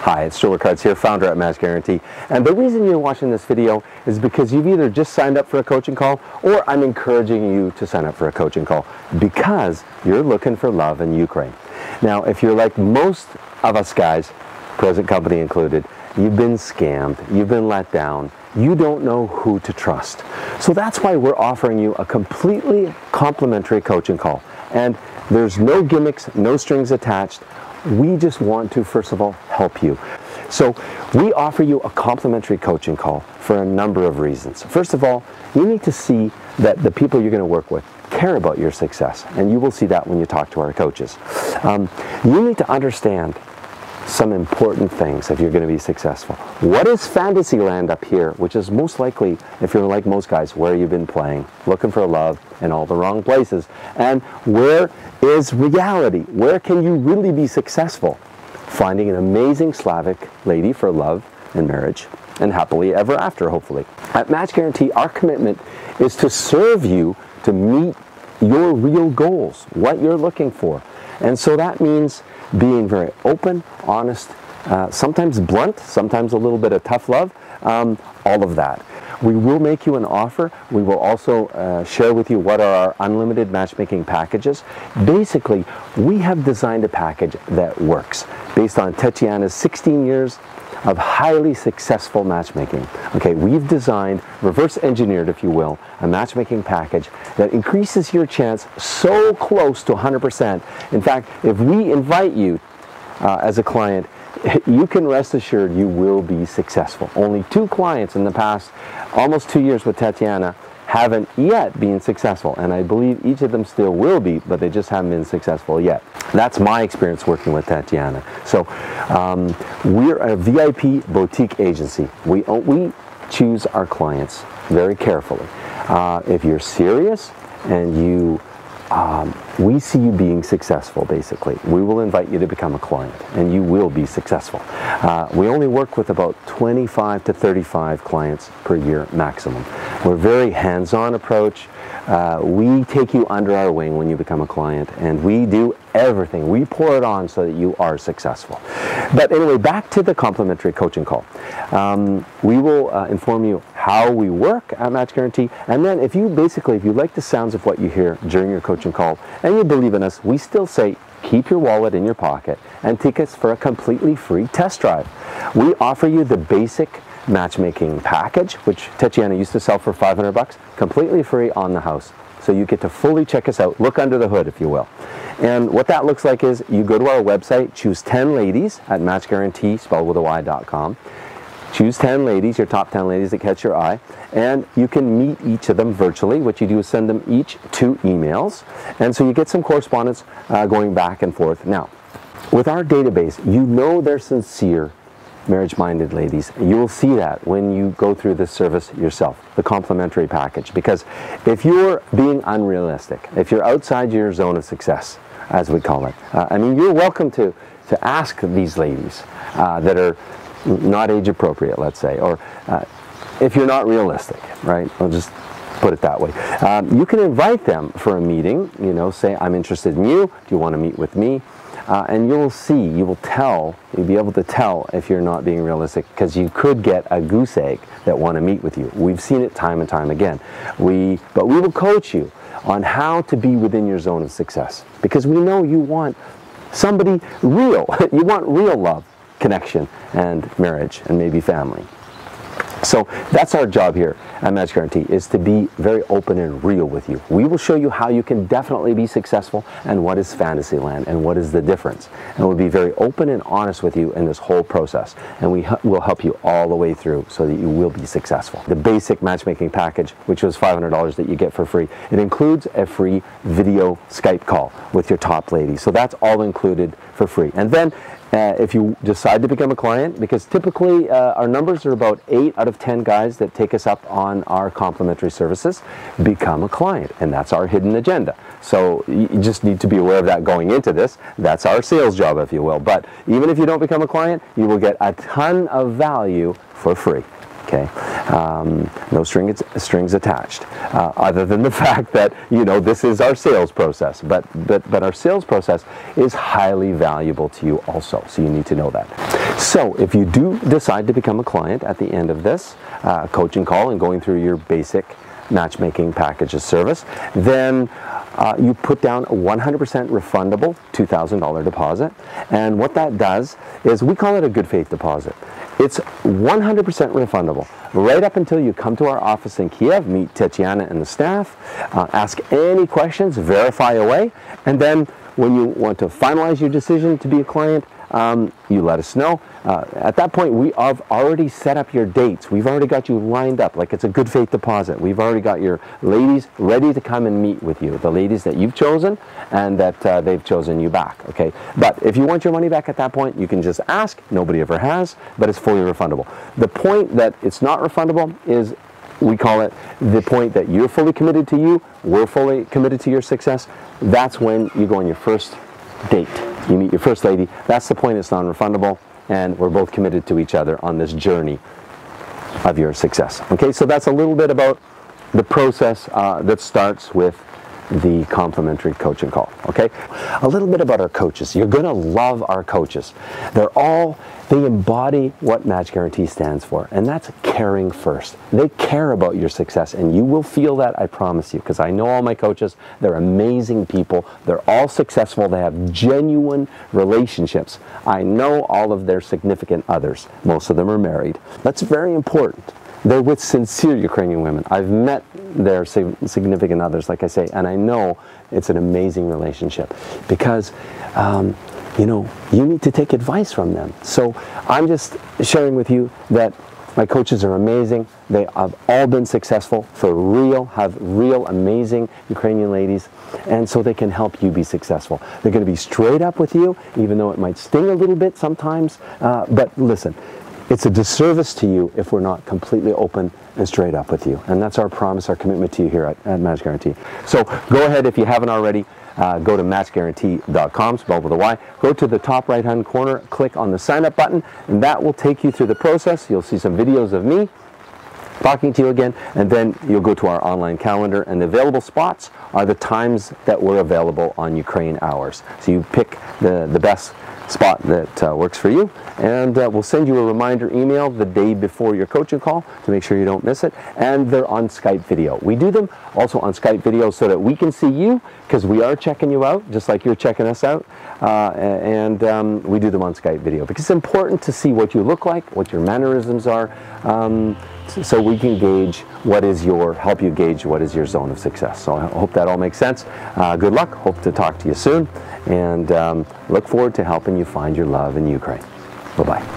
Hi, it's Stuart Cards here, founder at Guaranty. And the reason you're watching this video is because you've either just signed up for a coaching call or I'm encouraging you to sign up for a coaching call because you're looking for love in Ukraine. Now, if you're like most of us guys, present company included, you've been scammed, you've been let down, you don't know who to trust. So that's why we're offering you a completely complimentary coaching call. And there's no gimmicks, no strings attached. We just want to, first of all, help you. So we offer you a complimentary coaching call for a number of reasons. First of all, you need to see that the people you're going to work with care about your success, and you will see that when you talk to our coaches. You need to understand some important things if you're going to be successful. What is fantasy land up here, which is most likely, if you're like most guys, where you've been playing, looking for love in all the wrong places, and where is reality? Where can you really be successful? Finding an amazing Slavic lady for love and marriage, and happily ever after, hopefully. At Guaranty, our commitment is to serve you to meet your real goals, what you're looking for. And so that means being very open, honest, sometimes blunt, sometimes a little bit of tough love, all of that. We will make you an offer. We will also share with you what are our unlimited matchmaking packages. Basically, we have designed a package that works based on Tatiana's 16 years of highly successful matchmaking. Okay, we've designed, reverse engineered, if you will, a matchmaking package that increases your chance so close to 100%. In fact, if we invite you as a client, you can rest assured you will be successful. Only 2 clients in the past almost 2 years with Tatiana haven't yet been successful, and I believe each of them still will be, but they just haven't been successful yet. That's my experience working with Tatiana. So we're a VIP boutique agency. We choose our clients very carefully. If you're serious and we see you being successful, basically, we will invite you to become a client, and you will be successful. We only work with about 25 to 35 clients per year maximum. We're very hands-on approach. We take you under our wing when you become a client, and we do everything. We pour it on so that you are successful. But anyway, back to the complimentary coaching call. We will inform you how we work at Guaranty, and then if you like the sounds of what you hear during your coaching call and you believe in us, we still say keep your wallet in your pocket and take us for a completely free test drive. We offer you the basic matchmaking package, which Tatiana used to sell for 500 bucks, completely free on the house. So you get to fully check us out, look under the hood, if you will. And what that looks like is you go to our website, choose 10 ladies at Guaranty, spelled with a y.com. Choose 10 ladies, your top 10 ladies that catch your eye, and you can meet each of them virtually. What you do is send them each 2 emails, and so you get some correspondence going back and forth. Now, with our database, you know they're sincere, marriage-minded ladies. You will see that when you go through this service yourself, the complimentary package. Because if you're being unrealistic, if you're outside your zone of success, as we call it, I mean, you're welcome to ask these ladies that are not age appropriate, let's say, or if you're not realistic, right? I'll just put it that way. You can invite them for a meeting, you know, say, I'm interested in you, do you want to meet with me? And you'll be able to tell if you're not being realistic, because you could get a goose egg that want to meet with you. We've seen it time and time again. But we will coach you on how to be within your zone of success, because we know you want somebody real. You want real love, connection, and marriage, and maybe family. So that's our job here at Guaranty, is to be very open and real with you. We will show you how you can definitely be successful and what is fantasy land and what is the difference. And we'll be very open and honest with you in this whole process. And we will help you all the way through so that you will be successful. The basic matchmaking package, which was $500 that you get for free, it includes a free video Skype call with your top lady. So that's all included for free. And then if you decide to become a client, because typically our numbers are about 8 out of 10 guys that take us up on our complimentary services become a client, and that's our hidden agenda. So you just need to be aware of that going into this. That's our sales job, if you will. But even if you don't become a client, you will get a ton of value for free. Okay, no strings attached, other than the fact that, you know, this is our sales process. But our sales process is highly valuable to you also, so you need to know that. So if you do decide to become a client at the end of this coaching call and going through your basic matchmaking packages service, then you put down a 100% refundable $2,000 deposit. And what that does is, we call it a good faith deposit. It's 100% refundable right up until you come to our office in Kiev, meet Tatiana and the staff, ask any questions, verify away, and then when you want to finalize your decision to be a client, you let us know. At that point, we have already set up your dates. We've already got you lined up like it's a good faith deposit. We've already got your ladies ready to come and meet with you, the ladies that you've chosen and that they've chosen you back, okay? But if you want your money back at that point, you can just ask. Nobody ever has, but it's fully refundable. The point that it's not refundable is, we call it the point that you're fully committed to you, we're fully committed to your success. That's when you go on your first date. You meet your first lady. That's the point. It's non-refundable, and we're both committed to each other on this journey of your success. Okay, so that's a little bit about the process that starts with the complimentary coaching call. Okay, a little bit about our coaches. You're gonna love our coaches. They embody what Match Guarantee stands for, and that's caring first. They care about your success, and you will feel that, I promise you, because I know all my coaches. They're amazing people. They're all successful. They have genuine relationships. I know all of their significant others. Most of them are married. That's very important. They're with sincere Ukrainian women. I've met their significant others, like I say, and I know it's an amazing relationship because, you know, you need to take advice from them. So I'm just sharing with you that my coaches are amazing. They have all been successful for real, have real amazing Ukrainian ladies, and so they can help you be successful. They're going to be straight up with you, even though it might sting a little bit sometimes, but listen, it's a disservice to you if we're not completely open and straight up with you. And that's our promise, our commitment to you here at Match Guarantee. So go ahead, if you haven't already, go to matchguarantee.com, spelled with a Y. Go to the top right-hand corner, click on the sign-up button, and that will take you through the process. You'll see some videos of me talking to you again, and then you'll go to our online calendar, and the available spots are the times that we're available on Ukraine hours. So you pick the best spot that works for you, and we'll send you a reminder email the day before your coaching call to make sure you don't miss it. And they're on Skype video. We do them also on Skype video so that we can see you, because we are checking you out just like you're checking us out, and we do them on Skype video because it's important to see what you look like, what your mannerisms are, so we can gauge help you gauge what is your zone of success. So I hope that all makes sense. Good luck. Hope to talk to you soon, and look forward to helping you find your love in Ukraine. Bye-bye.